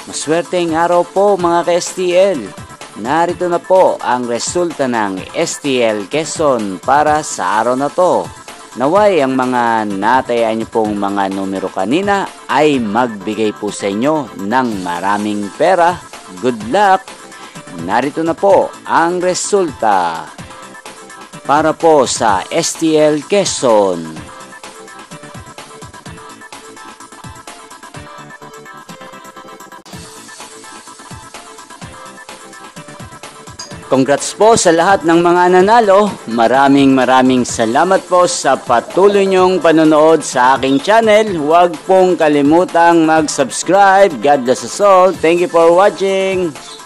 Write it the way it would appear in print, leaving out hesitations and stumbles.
Maswerteng araw po mga ka-STL. Narito na po ang resulta ng STL Quezon para sa araw na to. Naway ang mga natayaan niyo pong mga numero kanina ay magbigay po sa inyo ng maraming pera. Good luck! Narito na po ang resulta para po sa STL Quezon. Congrats po sa lahat ng mga nanalo. Maraming salamat po sa patuloy niyong panonood sa aking channel. Huwag pong kalimutang mag-subscribe. God bless us all. Thank you for watching.